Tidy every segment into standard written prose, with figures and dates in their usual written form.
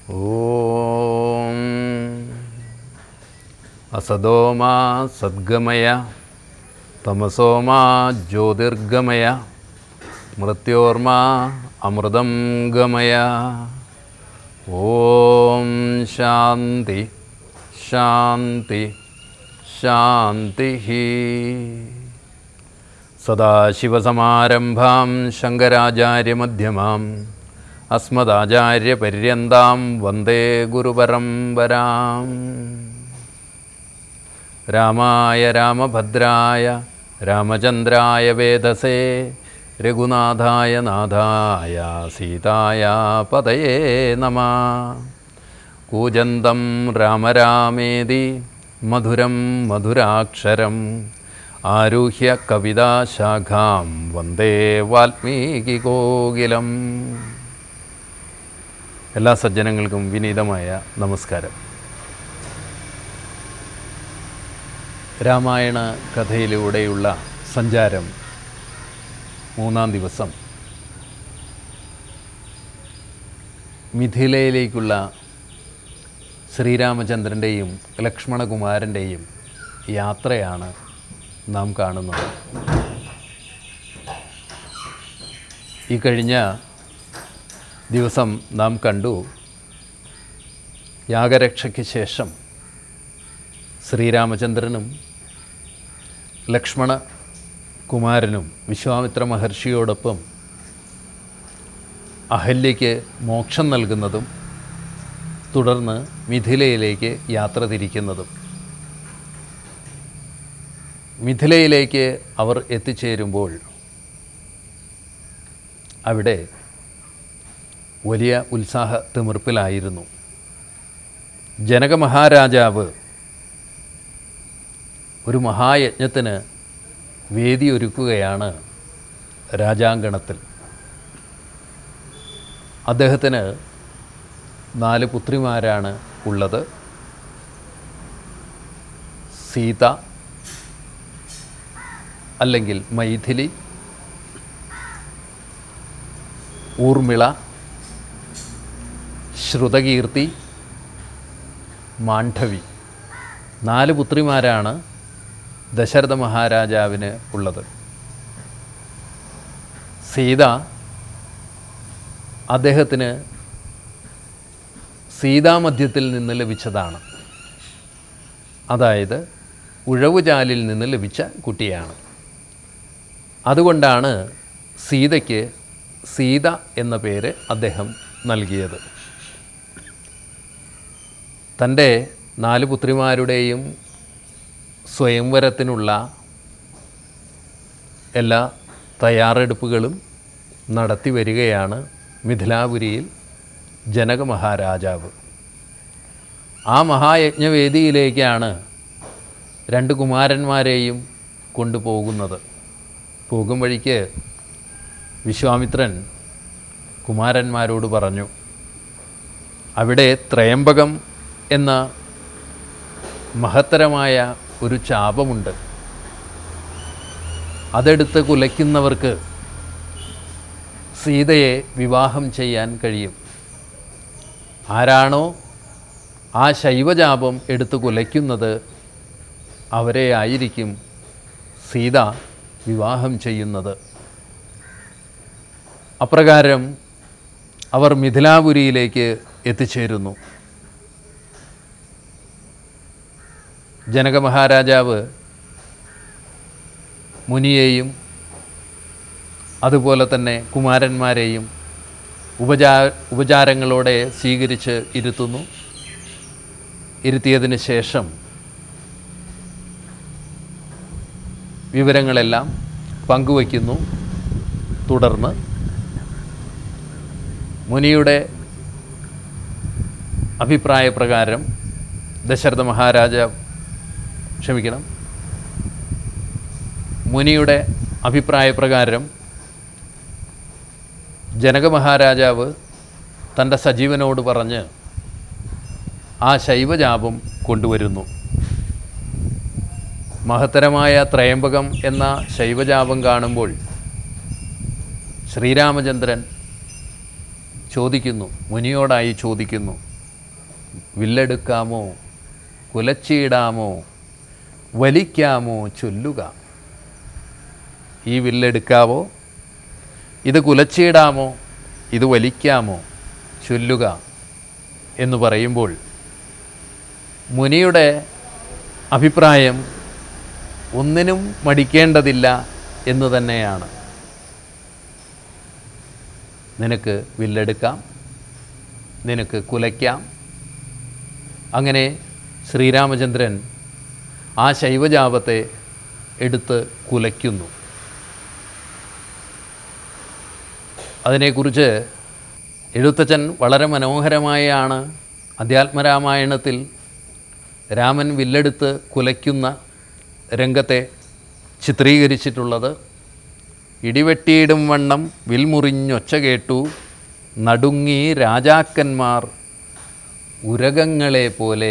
ഓം അസതോ മാ സദ്ഗമയ തമസോ മാ ജ്യോതിർഗമയ മൃത്യോർമാ അമൃതം ഗമയ. ഓം ശാന്തി ശാന്തി ശാന്തി. സദാശിവസമാരംഭാം ശങ്കരാചാര്യമധ്യമാം അസ്മദാചാര്യപര്യന്താം വന്ദേ ഗുരുപരമ്പരാം. രാമായ രാമഭദ്രായ രാമചന്ദ്രായ വേദസേ രഘുനാഥായ നാഥായ സീതായ പതയേ നമഃ. കൂജന്തം രാമ രാമേതി മധുരം മധുരാക്ഷരം ആരുഹ്യ കവിതാശാഖാം വന്ദേ വാൽമീകികോകിലം. എല്ലാ സജ്ജനങ്ങൾക്കും വിനീതമായ നമസ്കാരം. രാമായണ കഥയിലൂടെയുള്ള സഞ്ചാരം മൂന്നാം ദിവസം. മിഥിലയിലേക്കുള്ള ശ്രീരാമചന്ദ്രൻ്റെയും ലക്ഷ്മണകുമാരൻ്റെയും യാത്രയാണ് നാം കാണുന്നത്. ഈ കഴിഞ്ഞ ദിവസം നാം കണ്ടു, യാഗരക്ഷയ്ക്ക് ശേഷം ശ്രീരാമചന്ദ്രനും ലക്ഷ്മണ കുമാരനും വിശ്വാമിത്ര മഹർഷിയോടൊപ്പം അഹല്യയ്ക്ക് മോക്ഷം നൽകുന്നതും തുടർന്ന് മിഥിലയിലേക്ക് യാത്ര തിരിക്കുന്നതും. മിഥിലയിലേക്ക് അവർ എത്തിച്ചേരുമ്പോൾ അവിടെ വലിയ ഉത്സാഹ തിമിർപ്പിലായിരുന്നു. ജനക മഹാരാജാവ് ഒരു മഹായജ്ഞത്തിന് വേദിയൊരുക്കുകയാണ് രാജാങ്കണത്തിൽ. അദ്ദേഹത്തിന് 4 പുത്രിമാരാണ് ഉള്ളത്. സീത അല്ലെങ്കിൽ മൈഥിലി, ഊർമിള, ശ്രുതകീർത്തി, മാണ്ഡവി. 4 പുത്രിമാരാണ് ദശരഥ മഹാരാജാവിന് ഉള്ളത്. സീത അദ്ദേഹത്തിന് സീതാമധ്യത്തിൽ നിന്ന് ലഭിച്ചതാണ്. അതായത് ഉഴവുചാലിൽ നിന്ന് ലഭിച്ച കുട്ടിയാണ്. അതുകൊണ്ടാണ് സീതയ്ക്ക് സീത എന്ന പേര് അദ്ദേഹം നൽകിയത്. തൻ്റെ 4 പുത്രിമാരുടെയും സ്വയംവരത്തിനുള്ള എല്ലാ തയ്യാറെടുപ്പുകളും നടത്തി വരികയാണ് മിഥിലാപുരിയിൽ ജനക മഹാരാജാവ്. ആ മഹായജ്ഞവേദിയിലേക്കാണ് 2 കുമാരന്മാരെയും കൊണ്ടുപോകുന്നത്. പോകും വഴിക്ക് വിശ്വാമിത്രൻ കുമാരന്മാരോട് പറഞ്ഞു, അവിടെ ത്രയംബകം എന്ന മഹത്തരമായ ഒരു ചാപമുണ്ട്. അതെടുത്ത് കുലയ്ക്കുന്നവർക്ക് സീതയെ വിവാഹം ചെയ്യാൻ കഴിയും. ആരാണോ ആ ശൈവചാപം എടുത്ത് കുലയ്ക്കുന്നത് അവരെ ആയിരിക്കും സീത വിവാഹം ചെയ്യുന്നത്. അപ്രകാരം അവർ മിഥിലാപുരിയിലേക്ക് എത്തിച്ചേരുന്നു. ജനക മഹാരാജാവ് മുനിയെയും അതുപോലെ തന്നെ കുമാരന്മാരെയും ഉപചാരങ്ങളോടെ സ്വീകരിച്ച് ഇരുത്തുന്നു. ഇരുത്തിയതിന് ശേഷം വിവരങ്ങളെല്ലാം പങ്കുവയ്ക്കുന്നു. തുടർന്ന് മുനിയുടെ അഭിപ്രായപ്രകാരം ദശരഥ മഹാരാജാവ് മുനിയുടെ അഭിപ്രായപ്രകാരം ജനക മഹാരാജാവ് തൻ്റെ സജീവനോട് പറഞ്ഞ് ആ ശൈവജാപം കൊണ്ടുവരുന്നു. മഹത്തരമായ ത്രയംബകം എന്ന ശൈവജാപം കാണുമ്പോൾ ശ്രീരാമചന്ദ്രൻ ചോദിക്കുന്നു, മുനിയോടായി ചോദിക്കുന്നു, വില്ലെടുക്കാമോ കുലച്ചിടാമോ വലിക്കാമോ ചൊല്ലുക. ഈ വില്ലെടുക്കാവോ, ഇത് കുലച്ചിടാമോ, ഇത് വലിക്കാമോ ചൊല്ലുക എന്ന് പറയുമ്പോൾ മുനിയുടെ അഭിപ്രായം ഒന്നിനും മടിക്കേണ്ടതില്ല എന്ന് തന്നെയാണ്. നിനക്ക് വില്ലെടുക്കാം, നിനക്ക് കുലയ്ക്കാം. അങ്ങനെ ശ്രീരാമചന്ദ്രൻ ആ ശൈവജാപത്തെ എടുത്ത് കുലയ്ക്കുന്നു. അതിനെക്കുറിച്ച് എഴുത്തച്ഛൻ വളരെ മനോഹരമായാണ് അധ്യാത്മരാമായണത്തിൽ രാമൻ വില്ലെടുത്ത് കുലയ്ക്കുന്ന രംഗത്തെ ചിത്രീകരിച്ചിട്ടുള്ളത്. ഇടിവെട്ടിയിടും വണ്ണം വിൽമുറിഞ്ഞൊച്ച കേട്ടു, നടുങ്ങി രാജാക്കന്മാർ ഉരകങ്ങളെ പോലെ.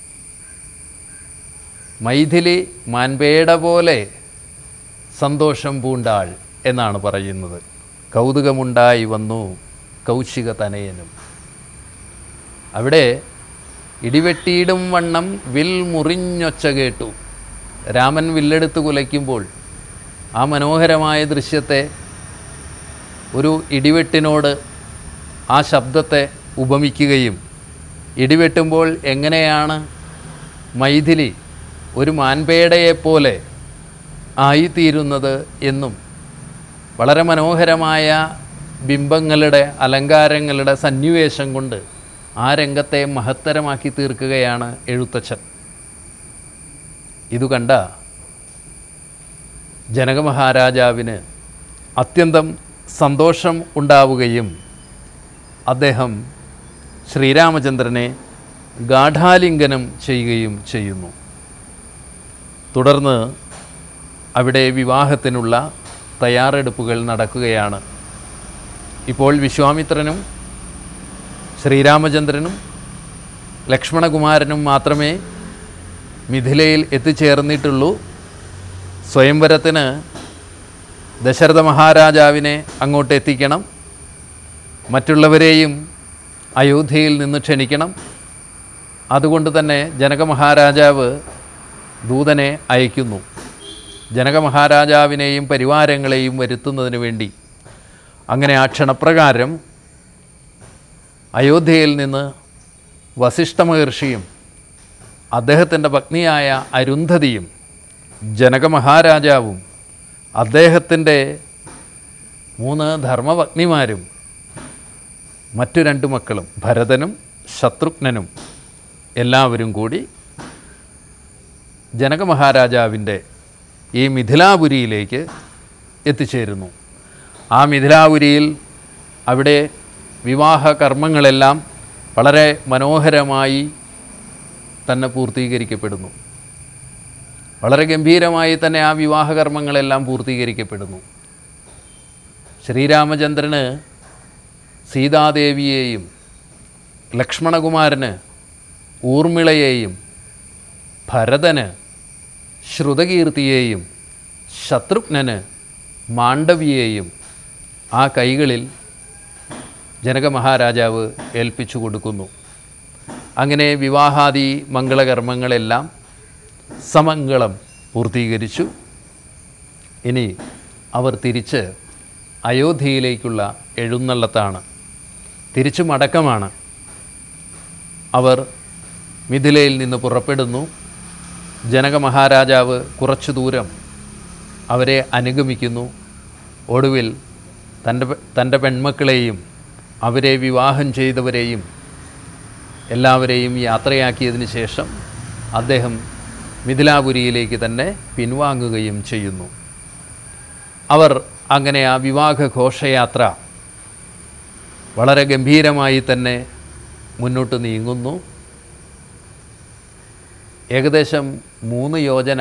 മൈഥിലി മാൻപേട പോലെ സന്തോഷം പൂണ്ടാൾ എന്നാണ് പറയുന്നത്. കൗതുകമുണ്ടായി വന്നു കൗശിക തനയനും. അവിടെ ഇടിവെട്ടിയിടും വണ്ണം വിൽ മുറിഞ്ഞൊച്ച കേട്ടു. രാമൻ വില്ലെടുത്ത് കുലയ്ക്കുമ്പോൾ ആ മനോഹരമായ ദൃശ്യത്തെ ഒരു ഇടിവെട്ടിനോട് ആ ശബ്ദത്തെ ഉപമിക്കുകയും ഇടിവെട്ടുമ്പോൾ എങ്ങനെയാണ് മൈഥിലി ഒരു മാൻപേടയെപ്പോലെ ആയിത്തീരുന്നത് എന്നും വളരെ മനോഹരമായ ബിംബങ്ങളുടെ അലങ്കാരങ്ങളുടെ സന്നിവേശം കൊണ്ട് ആ രംഗത്തെ മഹത്തരമാക്കി തീർക്കുകയാണ് എഴുത്തച്ഛൻ. ഇതു കണ്ട ജനകമഹാരാജാവിന് അത്യന്തം സന്തോഷം ഉണ്ടാവുകയും അദ്ദേഹം ശ്രീരാമചന്ദ്രനെ ഗാഠാലിംഗനം ചെയ്യുകയും ചെയ്യുന്നു. തുടർന്ന് അവിടെ വിവാഹത്തിനുള്ള തയ്യാറെടുപ്പുകൾ നടക്കുകയാണ്. ഇപ്പോൾ വിശ്വാമിത്രനും ശ്രീരാമചന്ദ്രനും ലക്ഷ്മണകുമാരനും മാത്രമേ മിഥിലയിൽ എത്തിച്ചേർന്നിട്ടുള്ളൂ. സ്വയംവരത്തിന് ദശരഥ മഹാരാജാവിനെ അങ്ങോട്ട് എത്തിക്കണം, മറ്റുള്ളവരെയും അയോധ്യയിൽ നിന്ന് ക്ഷണിക്കണം. അതുകൊണ്ട് തന്നെ ജനകമഹാരാജാവ് ദൂതനെ അയക്കുന്നു. ജനകമഹാരാജാവിനെയും പരിവാരങ്ങളെയും വരുത്തുന്നതിന് വേണ്ടി. അങ്ങനെ ആ ക്ഷണപ്രകാരം അയോധ്യയിൽ നിന്ന് വസിഷ്ഠ മഹർഷിയും അദ്ദേഹത്തിൻ്റെ പത്നിയായ അരുന്ധതിയും ജനകമഹാരാജാവും അദ്ദേഹത്തിൻ്റെ 3 ധർമ്മപത്നിമാരും മറ്റു 2 മക്കളും ഭരതനും ശത്രുഘ്നനും എല്ലാവരും കൂടി ജനകമഹാരാജാവിൻ്റെ ഈ മിഥിലാപുരിയിലേക്ക് എത്തിച്ചേരുന്നു. ആ മിഥിലാപുരിയിൽ അവിടെ വിവാഹ കർമ്മങ്ങളെല്ലാം വളരെ മനോഹരമായി തന്നെ പൂർത്തീകരിക്കപ്പെടുന്നു. വളരെ ഗംഭീരമായി തന്നെ ആ വിവാഹകർമ്മങ്ങളെല്ലാം പൂർത്തീകരിക്കപ്പെടുന്നു. ശ്രീരാമചന്ദ്രന് സീതാദേവിയെയും ലക്ഷ്മണകുമാരന് ഊർമിളയെയും ഭരതന് ശ്രുതകീർത്തിയെയും ശത്രുഘ്നന് മാണ്ഡവിയെയും ആ കൈകളിൽ ജനകമഹാരാജാവ് ഏൽപ്പിച്ചു കൊടുക്കുന്നു. അങ്ങനെ വിവാഹാദി മംഗളകർമ്മങ്ങളെല്ലാം സമംഗളം പൂർത്തീകരിച്ചു. ഇനി അവർ തിരിച്ച് അയോധ്യയിലേക്കുള്ള എഴുന്നള്ളത്താണ്, തിരിച്ചു മടക്കമാണ്. അവർ മിഥിലയിൽ നിന്ന് പുറപ്പെടുന്നു. ജനകമഹാരാജാവ് കുറച്ചു ദൂരം അവരെ അനുഗമിക്കുന്നു. ഒടുവിൽ തൻ്റെ പെൺമക്കളെയും അവരെ വിവാഹം ചെയ്തവരെയും എല്ലാവരെയും യാത്രയാക്കിയതിന് ശേഷം അദ്ദേഹം മിഥിലാപുരിയിലേക്ക് തന്നെ പിൻവാങ്ങുകയും ചെയ്യുന്നു. അവർ അങ്ങനെ ആ വിവാഹ ഘോഷയാത്ര വളരെ ഗംഭീരമായി തന്നെ മുന്നോട്ട് നീങ്ങുന്നു. ഏകദേശം 3 യോജന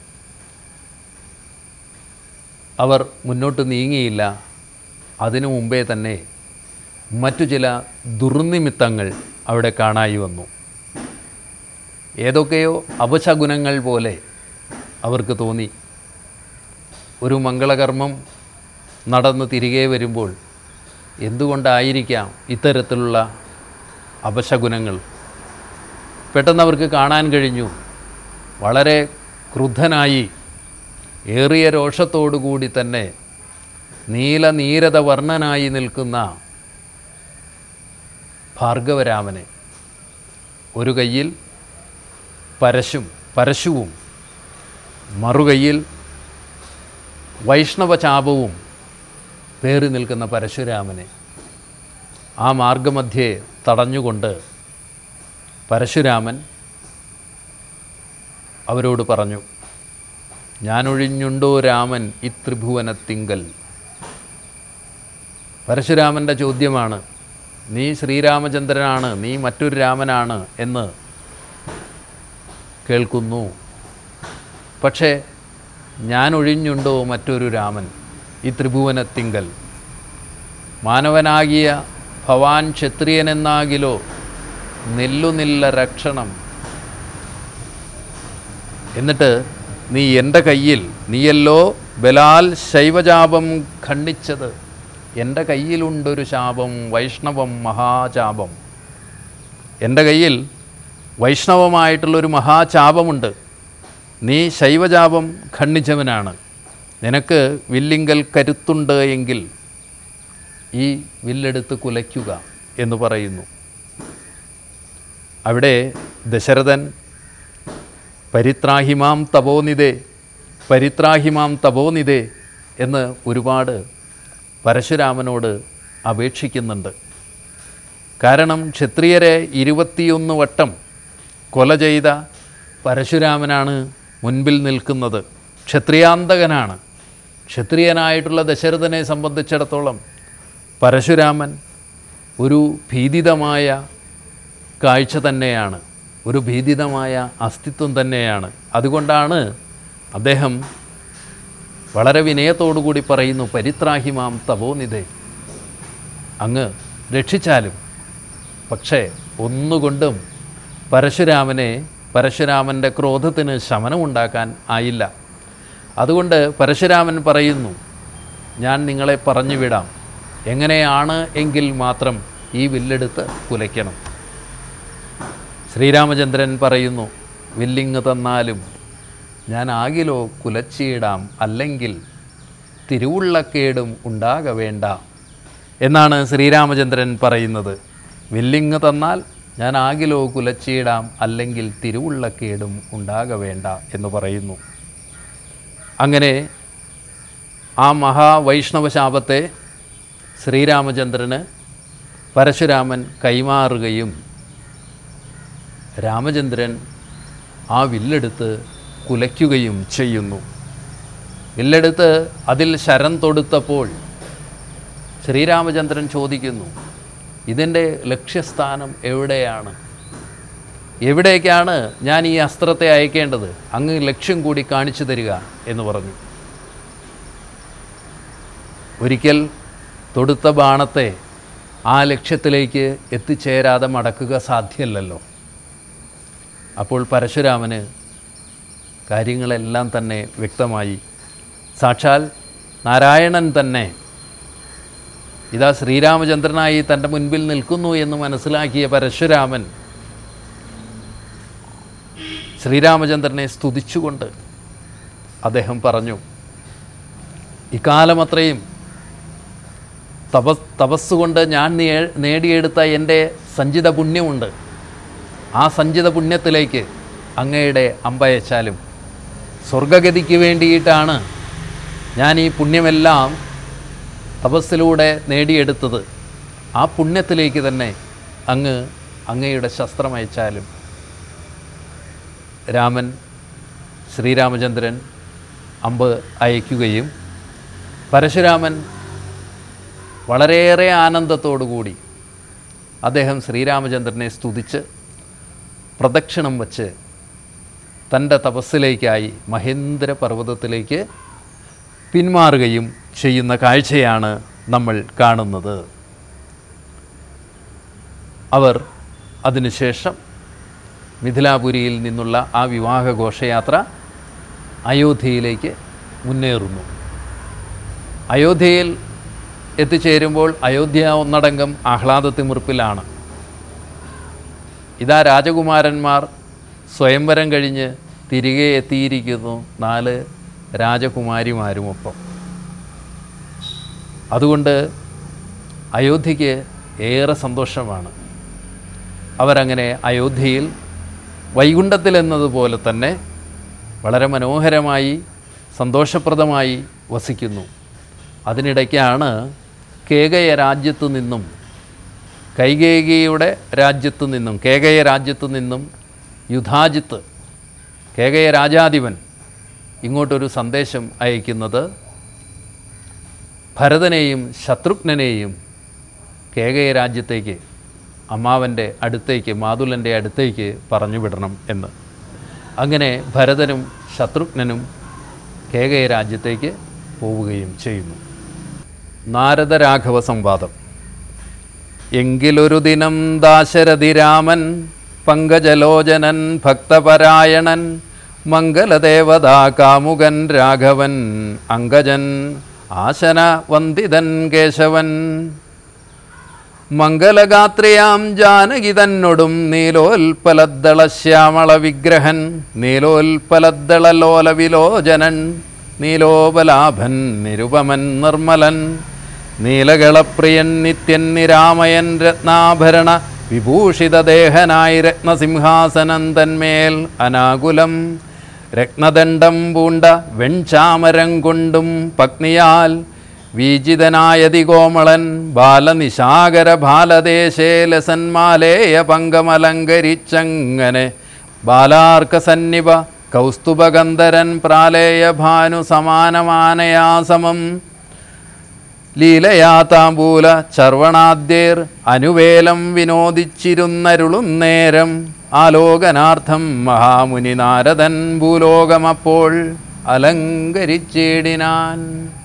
അവർ മുന്നോട്ട് നീങ്ങിയില്ല. അതിനു മുമ്പേ തന്നെ മറ്റു ചില ദുർനിമിത്തങ്ങൾ അവിടെ കാണായി വന്നു. ഏതൊക്കെയോ അപശകുനങ്ങൾ പോലെ അവർക്ക് തോന്നി. ഒരു മംഗളകർമ്മം നടന്ന് തിരികെ വരുമ്പോൾ എന്തുകൊണ്ടായിരിക്കാം ഇത്തരത്തിലുള്ള അപശകുനങ്ങൾ? പെട്ടെന്ന് അവർക്ക് കാണാൻ കഴിഞ്ഞു, വളരെ ക്രുദ്ധനായി ഏറിയ രോഷത്തോടുകൂടി തന്നെ നീലനീരത വർണ്ണനായി നിൽക്കുന്ന ഭാർഗവരാമനെ, ഒരു കയ്യിൽ പരശുവും മറുകൈയിൽ വൈഷ്ണവചാപവും പേറി നിൽക്കുന്ന പരശുരാമനെ ആ മാർഗമധ്യേ തടഞ്ഞുകൊണ്ട് പരശുരാമൻ അവരോട് പറഞ്ഞു, ഞാനൊഴിഞ്ഞുണ്ടോ രാമൻ ഈ ത്രിഭുവനത്തിങ്കൽ. പരശുരാമൻ്റെ ചോദ്യമാണ്, നീ ശ്രീരാമചന്ദ്രനാണ്, നീ മറ്റൊരു രാമനാണ് എന്ന് കേൾക്കുന്നു, പക്ഷേ ഞാൻ ഒഴിഞ്ഞുണ്ടോ മറ്റൊരു രാമൻ ഈ ത്രിഭുവനത്തിങ്കൽ. മാനവനാകിയ ഭവാൻ ക്ഷത്രിയനെന്നാകിലോ നെല്ലുനില്ല രക്ഷണം. എന്നിട്ട് നീ എൻ്റെ കയ്യിൽ, നീയല്ലോ ബലാൽ ശൈവചാപം ഖണ്ഡിച്ചത്, എൻ്റെ കയ്യിലുണ്ടൊരു ശാപം, വൈഷ്ണവം മഹാചാപം. എൻ്റെ കയ്യിൽ വൈഷ്ണവമായിട്ടുള്ളൊരു മഹാചാപമുണ്ട്. നീ ശൈവചാപം ഖണ്ഡിച്ചവനാണ്. നിനക്ക് വില്ലിങ്കൽ കരുത്തുണ്ട് എങ്കിൽ ഈ വില്ലെടുത്ത് കുലയ്ക്കുക എന്ന് പറയുന്നു. അവിടെ ദശരഥൻ പരിത്രാഹിമാം തപോനിധേ എന്ന് ഒരുപാട് പരശുരാമനോട് അപേക്ഷിക്കുന്നുണ്ട്. കാരണം ക്ഷത്രിയരെ 21 വട്ടം കൊല ചെയ്ത പരശുരാമനാണ് മുൻപിൽ നിൽക്കുന്നത്. ക്ഷത്രിയാന്തകനാണ്. ക്ഷത്രിയനായിട്ടുള്ള ദശരഥനെ സംബന്ധിച്ചിടത്തോളം പരശുരാമൻ ഒരു ഭീതിതമായ കാഴ്ച തന്നെയാണ്, ഒരു ഭീതിതമായ അസ്തിത്വം തന്നെയാണ്. അതുകൊണ്ടാണ് അദ്ദേഹം വളരെ വിനയത്തോടുകൂടി പറയുന്നു, പരിത്രാഹിമാം തപോനിധേ, അങ്ങ് രക്ഷിച്ചാലും. പക്ഷേ ഒന്നുകൊണ്ടും പരശുരാമൻ്റെ ക്രോധത്തിന് ശമനമുണ്ടാക്കാൻ ആയില്ല. അതുകൊണ്ട് പരശുരാമൻ പറയുന്നു, ഞാൻ നിങ്ങളെ പറഞ്ഞു വിടാം, എങ്ങനെയാണ് എങ്കിൽ മാത്രം ഈ വില്ലെടുത്ത് കുലയ്ക്കണം. ശ്രീരാമചന്ദ്രൻ പറയുന്നു, വില്ലിങ് തന്നാലും ഞാൻ ആകിലോ കുലച്ചിയിടാം, അല്ലെങ്കിൽ തിരുവുള്ളക്കേടും ഉണ്ടാക വേണ്ട എന്നാണ് ശ്രീരാമചന്ദ്രൻ പറയുന്നത്. വില്ലിങ് തന്നാൽ ഞാൻ ആകിലോ കുലച്ചിയിടാം, അല്ലെങ്കിൽ തിരുവുള്ളക്കേടും ഉണ്ടാക വേണ്ട എന്ന് പറയുന്നു. അങ്ങനെ ആ മഹാവൈഷ്ണവശാപത്തെ ശ്രീരാമചന്ദ്രന് പരശുരാമൻ കൈമാറുകയും രാമചന്ദ്രൻ ആ വില്ലെടുത്ത് കുലയ്ക്കുകയും ചെയ്യുന്നു. വില്ലെടുത്ത് അതിൽ ശരം തൊടുത്തപ്പോൾ ശ്രീരാമചന്ദ്രൻ ചോദിക്കുന്നു, ഇതിൻ്റെ ലക്ഷ്യസ്ഥാനം എവിടെയാണ്? എവിടേക്കാണ് ഞാൻ ഈ അസ്ത്രത്തെ അയക്കേണ്ടത്? അങ്ങ് ലക്ഷ്യം കൂടി കാണിച്ചു തരിക എന്ന് പറഞ്ഞു. ഒരിക്കൽ തൊടുത്ത ബാണത്തെ ആ ലക്ഷ്യത്തിലേക്ക് എത്തിച്ചേരാതെ മടക്കുക സാധ്യമല്ലല്ലോ. അപ്പോൾ പരശുരാമന് കാര്യങ്ങളെല്ലാം തന്നെ വ്യക്തമായി. സാക്ഷാൽ നാരായണൻ തന്നെ ഇതാ ശ്രീരാമചന്ദ്രനായി തൻ്റെ മുൻപിൽ നിൽക്കുന്നു എന്ന് മനസ്സിലാക്കിയ പരശുരാമൻ ശ്രീരാമചന്ദ്രനെ സ്തുതിച്ചുകൊണ്ട് അദ്ദേഹം പറഞ്ഞു, ഇക്കാലമത്രയും തപസ്സുകൊണ്ട് ഞാൻ നേടിയെടുത്ത എൻ്റെ സഞ്ചിത പുണ്യമുണ്ട്. ആ സഞ്ചിത പുണ്യത്തിലേക്ക് അങ്ങയുടെ അമ്പയച്ചാലും സ്വർഗഗതിക്ക് വേണ്ടിയിട്ടാണ് ഞാൻ ഈ പുണ്യമെല്ലാം തപസ്സിലൂടെ നേടിയെടുത്തത്. ആ പുണ്യത്തിലേക്ക് തന്നെ അങ്ങയുടെ ശസ്ത്രമയച്ചാലും. ശ്രീരാമചന്ദ്രൻ അമ്പ് അയക്കുകയും പരശുരാമൻ വളരെയേറെ ആനന്ദത്തോടുകൂടി അദ്ദേഹം ശ്രീരാമചന്ദ്രനെ സ്തുതിച്ച് പ്രദക്ഷിണം വച്ച് തൻ്റെ തപസ്സിലേക്കായി മഹേന്ദ്ര പർവ്വതത്തിലേക്ക് പിന്മാറുകയും ചെയ്യുന്ന കാഴ്ചയാണ് നമ്മൾ കാണുന്നത്. അവർ അതിനുശേഷം മിഥിലാപുരിയിൽ നിന്നുള്ള ആ വിവാഹ ഘോഷയാത്ര അയോധ്യയിലേക്ക് മുന്നേറുന്നു. അയോധ്യയിൽ എത്തിച്ചേരുമ്പോൾ അയോധ്യ ഒന്നടങ്കം ആഹ്ലാദത്തിമിർപ്പിലാണ്. ഇതാ രാജകുമാരന്മാർ സ്വയംവരം കഴിഞ്ഞ് തിരികെ എത്തിയിരിക്കുന്നു, 4 രാജകുമാരിമാരുമൊപ്പം. അതുകൊണ്ട് അയോധ്യയ്ക്ക് ഏറെ സന്തോഷമാണ്. അവരങ്ങനെ അയോധ്യയിൽ വൈകുണ്ഠത്തിലെന്നതുപോലെ തന്നെ വളരെ മനോഹരമായി സന്തോഷപ്രദമായി വസിക്കുന്നു. അതിനിടയ്ക്കാണ് കേകയ രാജ്യത്തു നിന്നും കൈകേയിയുടെ രാജ്യത്തു നിന്നും കേകയ രാജ്യത്തു നിന്നും യുധാജിത്ത് കേകയ രാജാധിപൻ ഇങ്ങോട്ടൊരു സന്ദേശം അയക്കുന്നത് ഭരതനെയും ശത്രുഘ്നെയും കേകയ രാജ്യത്തേക്ക്, അമ്മാവൻ്റെ അടുത്തേക്ക്, മാതുലൻ്റെ അടുത്തേക്ക് പറഞ്ഞു വിടണം എന്ന്. അങ്ങനെ ഭരതനും ശത്രുഘ്നും കേകയ രാജ്യത്തേക്ക് പോവുകയും ചെയ്യുന്നു. നാരദരാഘവ സംവാദം. എങ്കിലൊരു ദിനം ദാശരഥി രാമൻ പങ്കജലോചനൻ ഭക്തപരായണൻ മംഗലദേവതാ കാമുകൻ രാഘവൻ അങ്കജൻ ആശന വന്ദിതൻ കേശവൻ മംഗലഗാത്രിയാം ജാനകി തന്നൊടും നീലോൽപലദ്ദള ശ്യാമള വിഗ്രഹൻ നീലോൽപലദ്ദളലോല വിലോചനൻ നീലോപലാഭൻ നിരുപമൻ നിർമ്മലൻ നീലകളപ്രിയൻ നിത്യൻ നിരാമയൻ രത്നാഭരണ വിഭൂഷിതദേഹനായി രത്നസിംഹാസനം തന്മേൽ അനാകുലം രത്നദണ്ഡം പൂണ്ട വെൺചാമരം കൊണ്ടും പത്നിയാൽ വീജിതനായതികോമളൻ ബാലനിശാകര ബാലദേശേ ലസന്മാലേയ പങ്കമലങ്കരിച്ചങ്ങനെ ബാലാർക്കസന്നിപ കൗസ്തുഭഗന്ധരൻ പ്രാലേയ ഭാനു സമാനമാനയാസമം ലീലയാ താമ്പൂല ചർവണാദ്യേർ അനുവേലം വിനോദിച്ചിരുന്നരുളുന്നേരം ആലോകനാർത്ഥം മഹാമുനി നാരദൻ ഭൂലോകമപ്പോൾ അലങ്കരിച്ചിടിനാൻ.